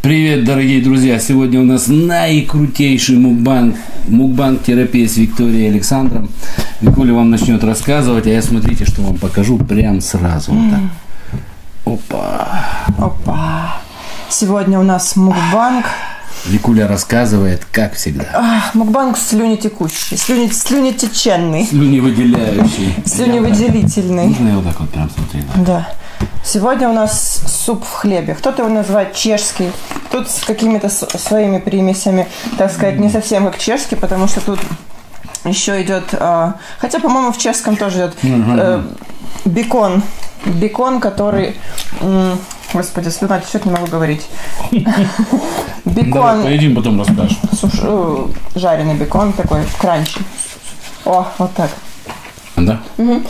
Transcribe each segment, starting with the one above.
Привет, дорогие друзья! Сегодня у нас наикрутейший мукбанг-терапия с Викторией Александром. Викуля вам начнет рассказывать, а я смотрите, что вам покажу прям сразу. Вот так. Опа! Опа! Сегодня у нас мукбанг. Викуля рассказывает, как всегда. Мукбанг слюнетекущий, слюнетеченный. Слюневыделяющий. Слюневыделительный. Можно я вот так вот прям смотреть? Да. Сегодня у нас суп в хлебе. Кто-то его называет чешский, тут с какими-то своими примесями, так сказать, не совсем как чешский, потому что тут еще идет, хотя, по-моему, в чешском тоже идет бекон. Бекон, который... Господи, слюна течет, не могу говорить. Бекон... Давай поедим, потом расскажешь. Жареный бекон такой, кранчи. О, вот так. Да?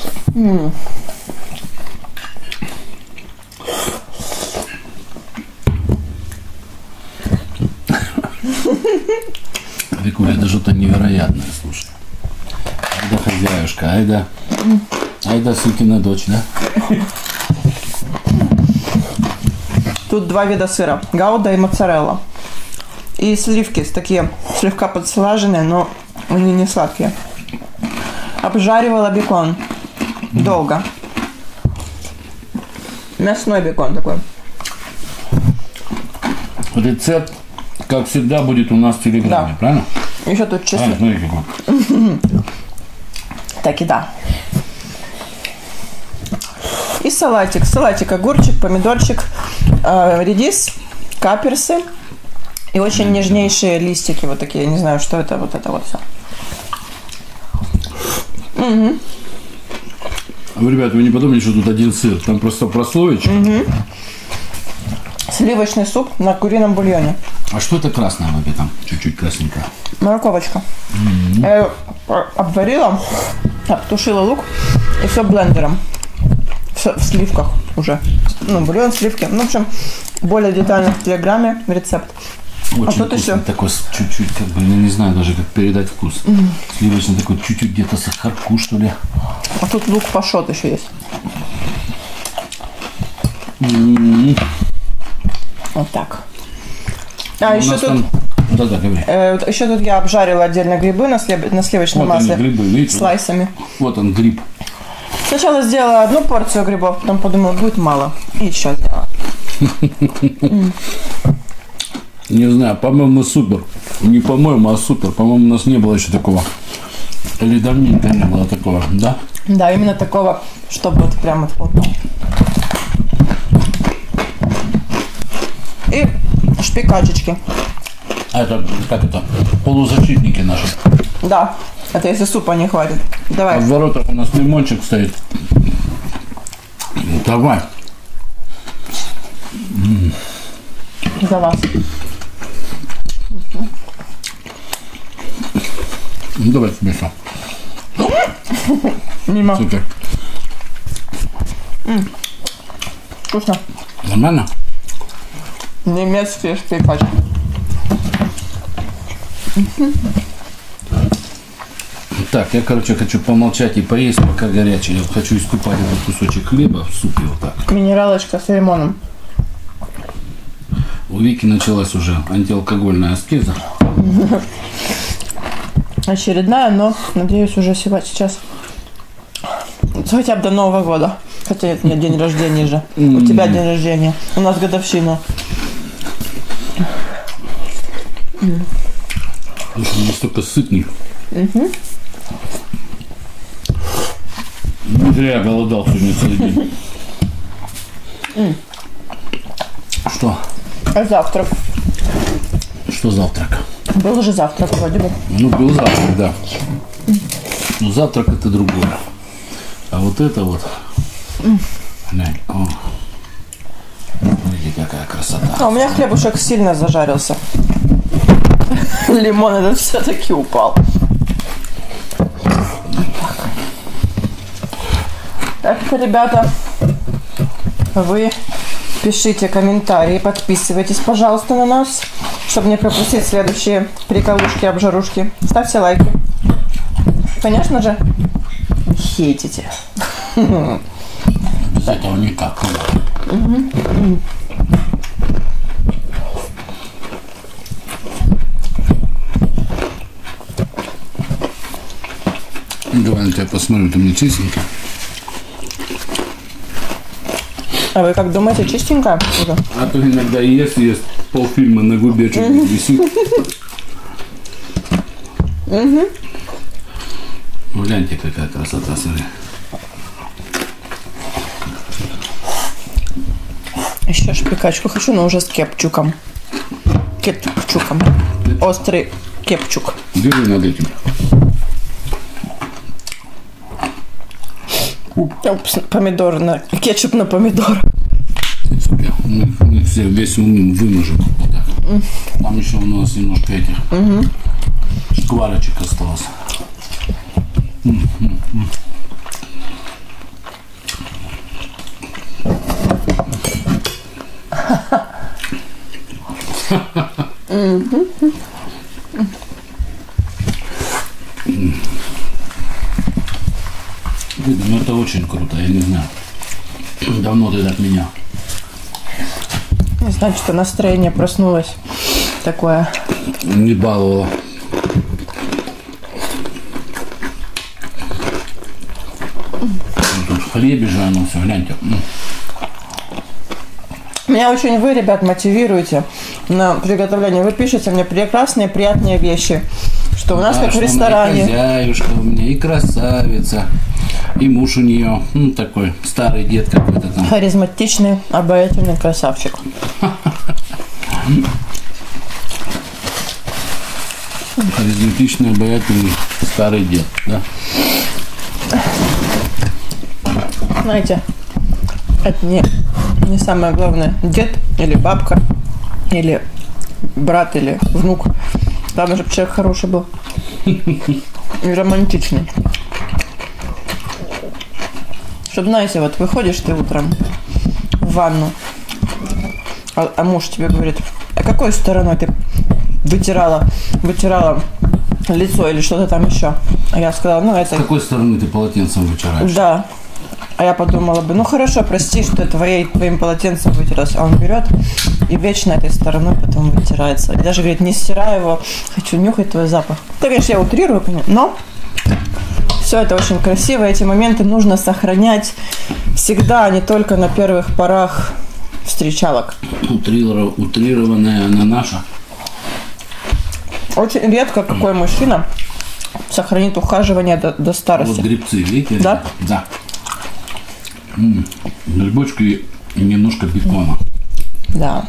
Викуля, это что-то невероятное, слушай. Айда хозяюшка, айда сукина дочь, да? Тут два вида сыра. Гауда и моцарелла. И сливки такие слегка подслаженные, но они не сладкие. Обжаривала бекон. Долго. Мясной бекон такой. Рецепт, как всегда, будет у нас в Телеграме, Да. правильно? Еще тут чеснок. Смотри, какой. Так и да. И салатик. Салатик, огурчик, помидорчик, редис, каперсы и очень нежнейшие листики вот такие. Я не знаю, что это, вот все. Ребята, вы не подумайте, что тут один сыр. Там просто прослоечка. Сливочный суп на курином бульоне. А что это красное вообще там? Чуть-чуть красненькое. Морковочка. Я ее обварила, обтушила лук и все блендером. В сливках уже. Ну, бульон, сливки. Ну, в общем, более детально в Телеграме рецепт. Очень тут вкусно. еще Такой чуть-чуть, как бы, я не знаю даже, как передать вкус. Сливочный такой, чуть-чуть где-то сахарку, что ли. А тут лук пашот еще есть. Вот так. Еще тут... Там... Да-да, говори. Еще тут я обжарила отдельно грибы на сливочном Вот масле. они, грибы, видите? Слайсами. Вот он, гриб. Сначала сделала одну порцию грибов, потом подумала, будет мало. И еще сделала. Не знаю, по-моему, супер. Не по-моему, а супер. По-моему, у нас не было еще такого. Или давненько не было такого, да? Да, именно такого, чтобы вот прям вот. И шпикачечки. А это, как это, полузащитники наши. Да, это если супа не хватит. Давай. А в воротах у нас лимончик стоит. Давай. За вас. Ну, давай тебе еще. Мимо. Супер. Вкусно. Нормально? Немецкие шпикачки. Так, я, короче, хочу помолчать и поесть, пока горячий. Я хочу искупать этот кусочек хлеба в супе вот так. Минералочка с лимоном. У Вики началась уже антиалкогольная аскеза. Очередная, но, надеюсь, уже сейчас. Хотя бы до Нового года. Хотя это нет, день рождения же. У тебя день рождения. У нас годовщина. Слушай, он настолько сытный. Не зря я голодал сегодня целый день. Что? А завтрак? Что завтрак? Был же завтрак, вроде бы. Ну, был завтрак, да. Но завтрак это другое. А вот это вот. Глянь, о. Смотрите, какая красота. А у меня хлебушек сильно зажарился. Лимон этот все-таки упал. Так что, ребята, вы пишите комментарии, подписывайтесь, пожалуйста, на нас, чтобы не пропустить следующие приколушки, обжарушки. Ставьте лайки. Конечно же, хейтите. Без этого никак. Давай на тебя посмотрю, ты мне чистенько. А вы как думаете, чистенько? А то иногда ест полфильма на губе что-нибудь висит. Гляньте, какая красота, смотри. Еще шпикачку хочу, но уже с кепчуком. Кетчуком. Острый кепчук. Держи над этим. Упс, помидор на... Кетчуп на помидор. Мы все весь вымажем. Вот так. Там еще у нас немножко этих шкварочек осталось. Ну это очень круто, я не знаю. Давно ты так меня. Не знаю, что настроение проснулось такое. Не баловало. Тут в хлебе же оно все, гляньте. Меня очень вы, ребят, мотивируете на приготовление. Вы пишете мне прекрасные, приятные вещи. Что у нас Да, как в что ресторане. И хозяюшка у меня, и красавица. И муж у нее, ну, такой старый дед какой-то там. Харизматичный, обаятельный красавчик. Харизматичный, обаятельный старый дед, да? Знаете, это не самое главное. Дед или бабка, или брат, или внук. Главное, чтобы человек хороший был. И романтичный. Чтобы, знаете, вот выходишь ты утром в ванну, а муж тебе говорит, а какой стороной ты вытирала лицо или что-то там еще? А я сказала, ну это... С какой стороны ты полотенцем вытираешь? Да. А я подумала бы, ну хорошо, прости, что твоим полотенцем вытиралась. А он берет и вечно этой стороной потом вытирается. И даже говорит, не стирай его, хочу нюхать твой запах. Это, конечно, я утрирую, но все это очень красиво. Эти моменты нужно сохранять всегда, а не только на первых порах встречалок. Утрированная она наша. Очень редко какой мужчина сохранит ухаживание до старости. Вот грибцы, видите? Да? Да. Грибочки и немножко бекона. Да.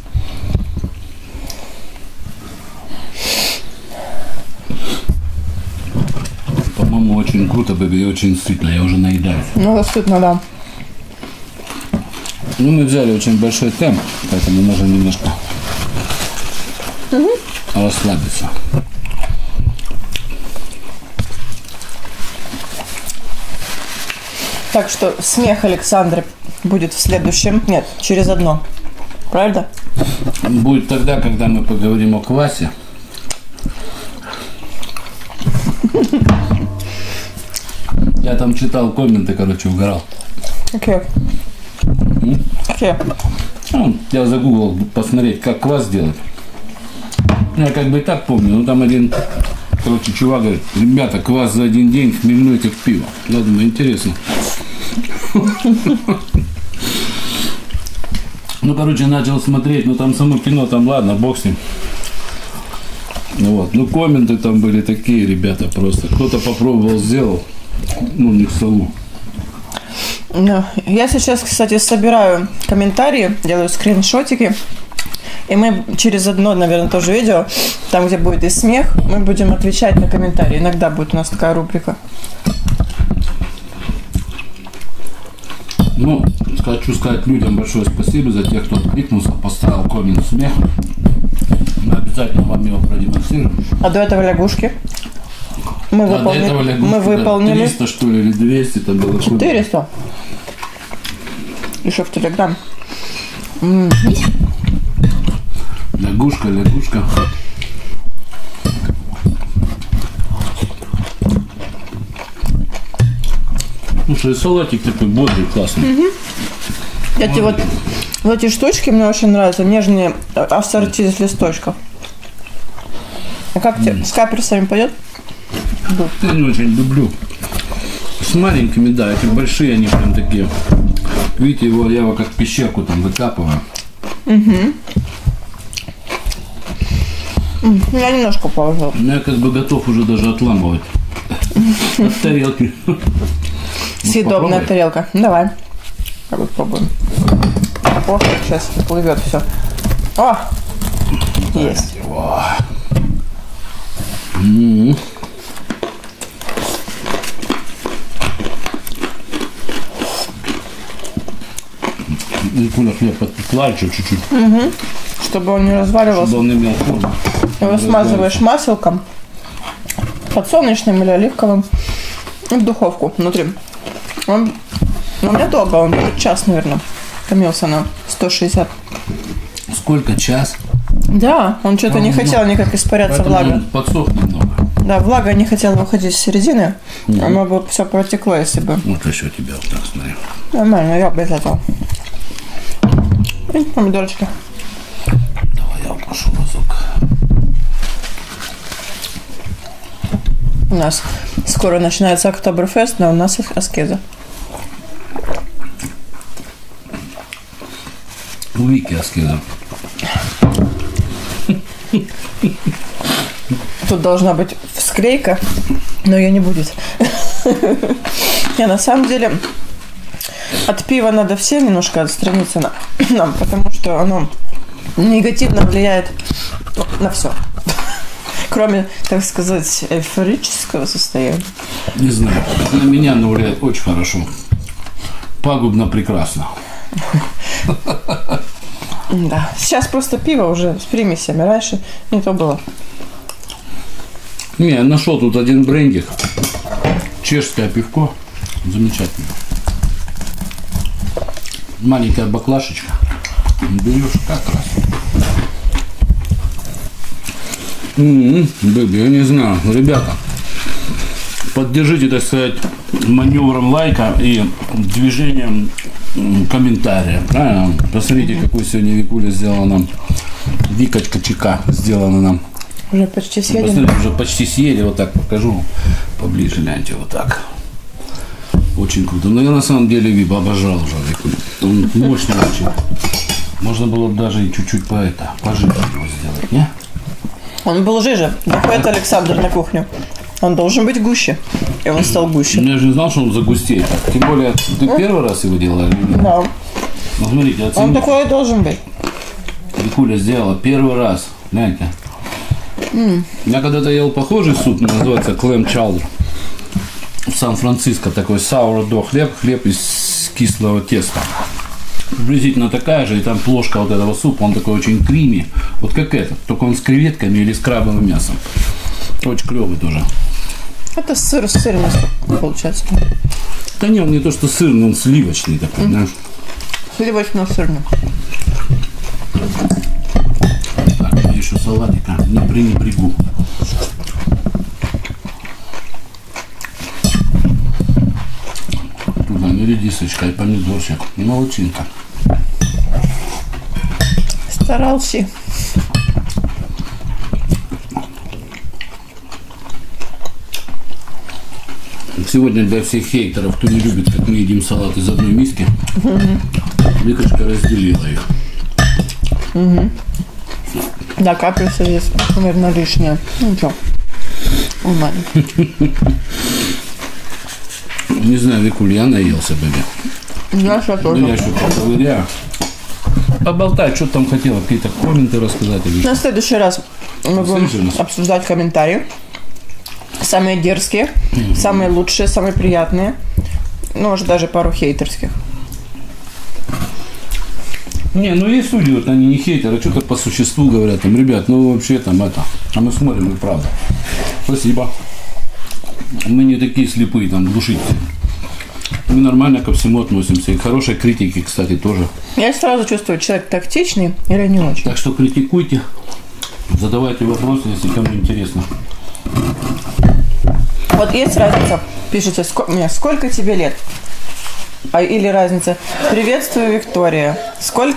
По-моему, очень круто, и очень сытно. Я уже наедаюсь. Ну, сытно, да. Ну, мы взяли очень большой темп, поэтому можно немножко расслабиться. Так что смех Александры будет в следующем... Нет, через одно. Правда? Будет тогда, когда мы поговорим о квасе. Я там читал комменты, короче, угорал. Окей. Окей. Ну, я загуглил посмотреть, как квас делать. Я как бы и так помню, но там один, короче, чувак говорит, ребята, квас за один день хмельной как пиво. Я думаю, интересно. Ну, короче, начал смотреть, ну там само кино, там ладно, бог с ним. Вот. Ну, комменты там были такие, ребята, просто. Кто-то попробовал, сделал, ну, не к столу. Я сейчас, кстати, собираю комментарии, делаю скриншотики. И мы через одно, наверное, тоже видео, там, где будет и смех, мы будем отвечать на комментарии. Иногда будет у нас такая рубрика. Ну, хочу сказать людям большое спасибо за тех, кто откликнулся, поставил коммент смех. Мы обязательно вам его продемонстрируем. А до этого лягушки? Мы До выполнили. этого лягушки, Мы выполнили. 300, что ли, или 200 там было. 400. Еще в Телеграм. Лягушка, лягушка. Слушай, салатик такой бодрый, классный. Эти вот эти штучки мне очень нравятся. Нежные ассорти из листочков. А как тебе? С каперсами пойдет? Я не очень люблю. С маленькими, да, эти большие, они прям такие. Видите, я его как пещерку там выкапываю. Я немножко положила. Я как бы готов уже даже отламывать от тарелки. Съедобная тарелка. Давай. Попробуем. О, сейчас плывет все. О! Есть. И Куля хлеб подпекла еще чуть-чуть. Чтобы он не разваливался. Чтобы он имел форму. Его смазываешь маслом, подсолнечным или оливковым, и в духовку внутри. У меня долго, он час, наверное, томился на 160. Сколько? Час? Да, он что-то не хотел никак испаряться, влага. Он подсох немного. Да, влага не хотела выходить с середины, оно бы все протекло, если бы. Вот еще тебя вот так смотри. Нормально, я без этого. И помидорочки. Давай я укушу разок. У нас скоро начинается Октоберфест, но у нас аскеза. У Вики аскеза. Тут должна быть склейка, но ее не будет. Не, на самом деле, от пива надо всем немножко отстраниться нам, потому что оно негативно влияет на все. Кроме, так сказать, эйфорического состояния. Не знаю. На меня оно влияет очень хорошо. Пагубно прекрасно. Да. Сейчас просто пиво уже с примесями. Раньше не то было. Не, я нашел тут один брендик. Чешское пивко. Замечательно. Маленькая баклашечка. Берешь как раз. Бэби, я не знаю. Ребята, поддержите, так сказать, маневром лайка и движением комментария. Правильно? Посмотрите, какую сегодня Викуля сделала нам. Викочка ЧК сделала нам. Уже почти съели. Посмотрите, уже почти съели. Вот так покажу. Поближе гляньте. Вот так. Очень круто. Но я на самом деле Виба обожал уже Викулю. Он мощный очень. Можно было бы даже и чуть-чуть пожиже его сделать, не? Он был жиже. Заходит Александр на кухню. Он должен быть гуще. И он стал гуще. Я же не знал, что он загустеет. Тем более, ты первый раз его делала или нет? Да. Ну, смотрите, оцените. Он такой и должен быть. Викуля сделала первый раз. Гляньте. Я когда-то ел похожий суп, называется клэм чаудер. В Сан-Франциско такой sourdough хлеб из кислого теста. Приблизительно такая же, и там плошка вот этого супа, он такой очень крими, вот как этот, только он с креветками или с крабовым мясом. Очень клевый тоже. Это сыр с сырностью получается. Да не, он не то что сырный, он сливочный такой, знаешь. Сливочно-сырный. Так, еще салатика, не пренебрегу. Туда не редисочка и помидорчик. Молодчинка. Старался. Сегодня для всех хейтеров, кто не любит, как мы едим салат из одной миски, Викочка разделила их. Да, капельница здесь, наверное, лишняя. Ну что, нормально. Не знаю, Викуль, я наелся, бэби. Я сейчас тоже. Ну, я еще поковыряю. Поболтать, что там хотела, какие-то комменты рассказать. Или... На следующий раз мы будем Слышали? обсуждать комментарии. Самые дерзкие, самые лучшие, самые приятные. Ну, может, даже пару хейтерских. Не, ну есть люди, вот они не хейтеры, а что-то по существу говорят. Там, ребят, ну вообще там это. А мы смотрим, и правда. Спасибо. Мы не такие слепые, там, глушители. Мы нормально ко всему относимся. И к хорошей критике, кстати, тоже. Я сразу чувствую, человек тактичный или не очень. Так что критикуйте, задавайте вопросы, если кому интересно. Вот есть разница, пишите, сколько тебе лет? Или разница, приветствую, Виктория. Сколько?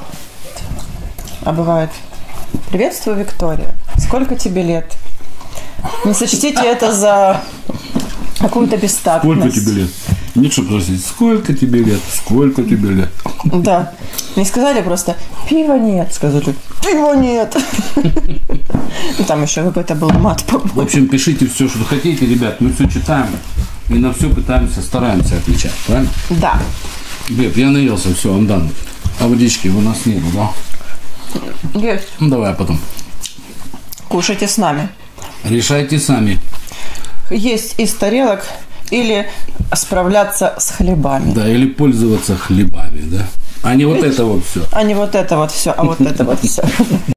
А бывает, приветствую, Виктория. Сколько тебе лет? Не сочтите это за какую-то бестактность. Сколько тебе лет? Не чтобы спросить, сколько тебе лет? Сколько тебе лет? Да. Не сказали просто пива нет. Сказали пива нет. И там еще какой-то был мат. В общем, пишите все, что хотите, ребят. Мы все читаем и на все пытаемся, стараемся отвечать. Правильно? Да. Глеб, я наелся, все, он дан. А водички у нас нету, да? Есть. Ну, давай потом. Кушайте с нами. Решайте сами. Есть из тарелок или справляться с хлебами. Да, или пользоваться хлебами, да? А не вот это вот все. А не вот это вот все, а вот это вот все.